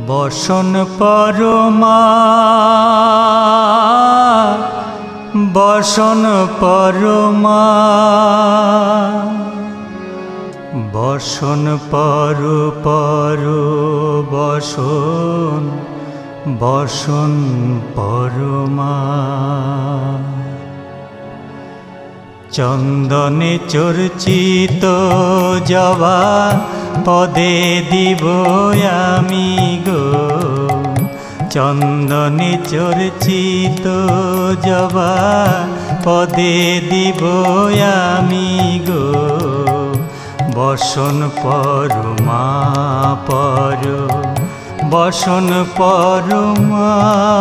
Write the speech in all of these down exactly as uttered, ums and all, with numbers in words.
বসন পরমা বসন পরমা বসন পর পর বসন বসন পরমা চন্দনে চর্চিত জবা পদে দিব আমি গো চন্দনে চর্চিত জবা পদে দিব আমি গো বসন পরমা পর বসন পরমা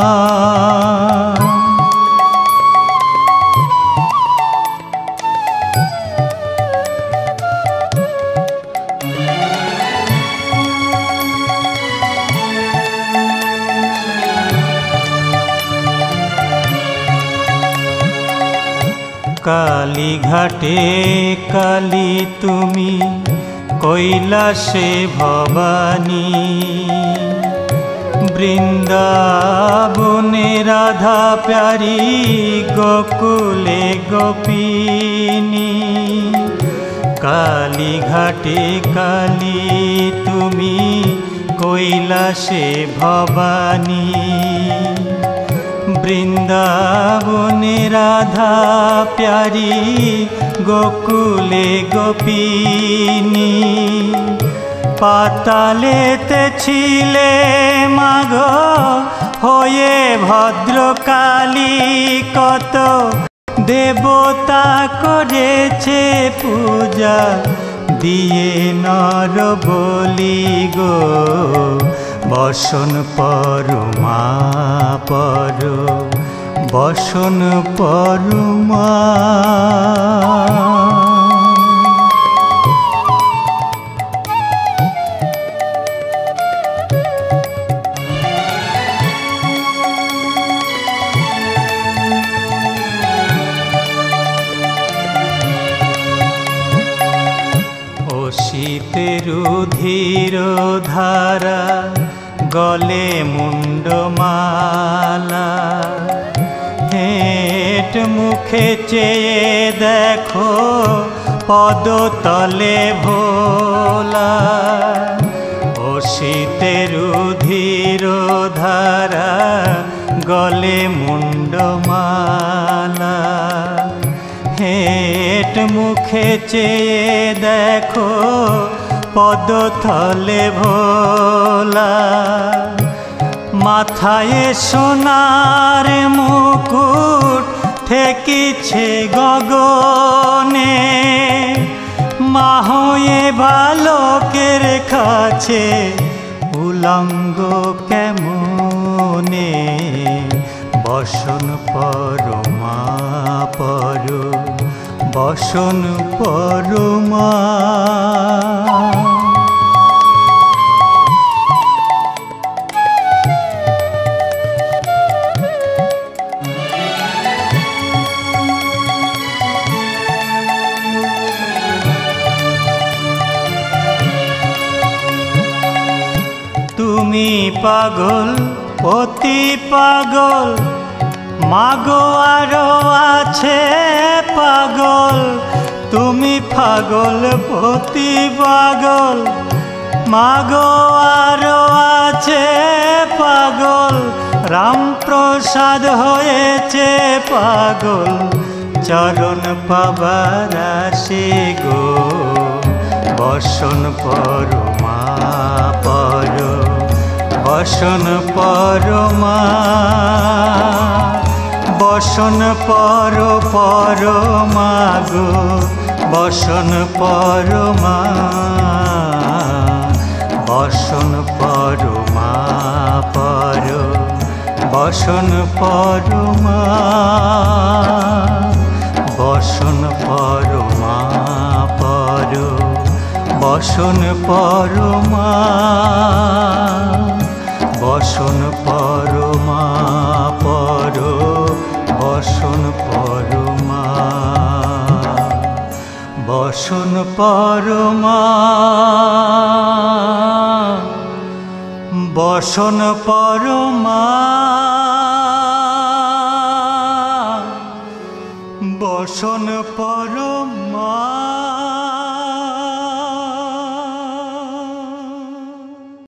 কালী ঘাটে কালী তুমি কৈলাসে ভবানী বৃন্দাবনে রাধা প্যারি গোকুলে গোপিনী কালী ঘাটে কালী তুমি কৈলাসে ভবানী বৃন্দাবনে রাধা প্যারি গোকুলে গোপিনী পাতালেতে ছিলে মাগ হয়ে ভদ্রকালী কত দেবতা করেছে পূজা দিয়ে নর বলি গো বসন পরমা পর বসন পরমা অসিতের ধীর ধারা গলে মুন্ডমালা হেট মুখে চেয়ে দেখো পদতলে ভোলা অসিতের ধীর ধারা গলে মুন্ডমালা হেট মুখে চেয়ে দেখো পদতলে ভোলা মাথায় সোনার মুকুট ঠেকিছে গগনে মা হয়ে বালকের কাছে উলঙ্গ কেমনে বসন পরমা পর বসন পরমা তুমি পাগল অতি পাগল মাগো আরো আছে পাগল তুমি পাগল অতি পাগল মাগো আরো আছে পাগল রামপ্রসাদ হয়েছে পাগল চরণ পাবার আসে গো বসন পরমা পর বসন পরমা বসন পর পরমা গো বসন পরমা বসন পরমা পর বসন পরমা বসন পরমা পর বসন পরমা বসন পরমা পর বসন পরমা বসন পরমা বসন পরমা বসন পরমা